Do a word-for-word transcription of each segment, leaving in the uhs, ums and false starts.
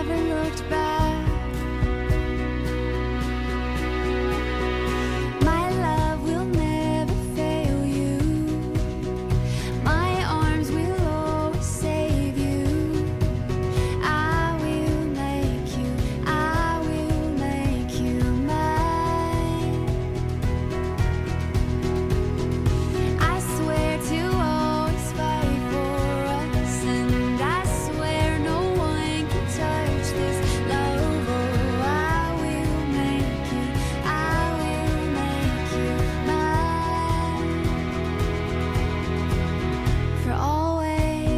never looked back. My love will never fail you. My arms will always save you. I will make you, I will make you mine. I swear to always fight for us, and I swear no one can touch this love. Oh, I will make you, I will make you mine for always.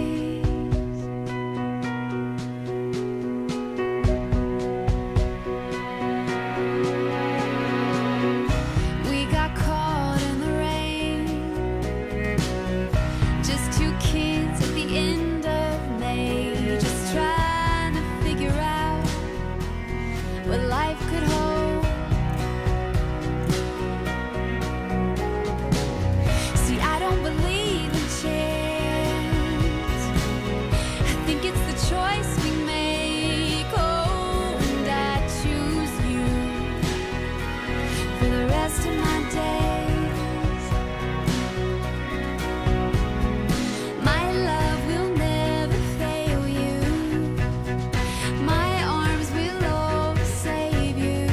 We got caught in the rain, just two kids at the end of May, just trying to figure out what life could hold. See, I don't believe in chance. I think it's the choice we make. Oh, and I choose you for the rest of my days. My love will never fail you. My arms will always save you.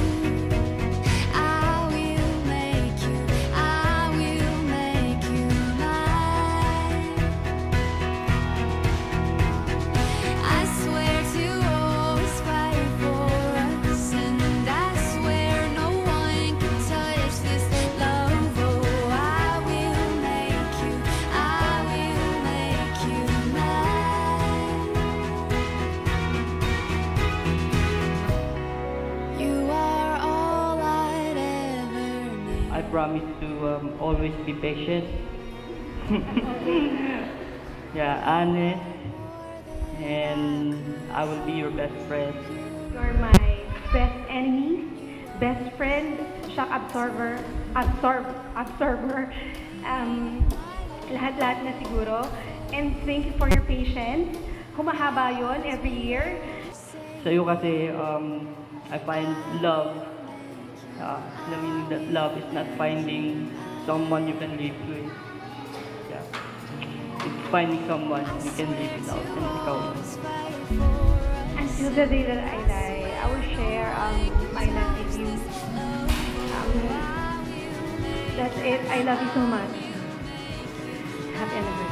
I will make you, I will make you mine. I swear to always fight for us, and I swear no one can touch this love. Oh, I will make you, I will make you mine. You are all I'd ever need. I promise to um, always be patient. Yeah, honest, and I will be your best friend. You're my best enemy, best friend, shock absorber, absorb, absorber, um, lahat-lahat na siguro. And thank you for your patience. Humahaba yon every year. Sa'yo kasi, um, I find love. Uh, the meaning that love is not finding someone you can live with. Yeah. It's finding someone you can live without. And ikaw. Until the day that I die, I will share um, my love with you. Um, that's it. I love you so much. Happy anniversary.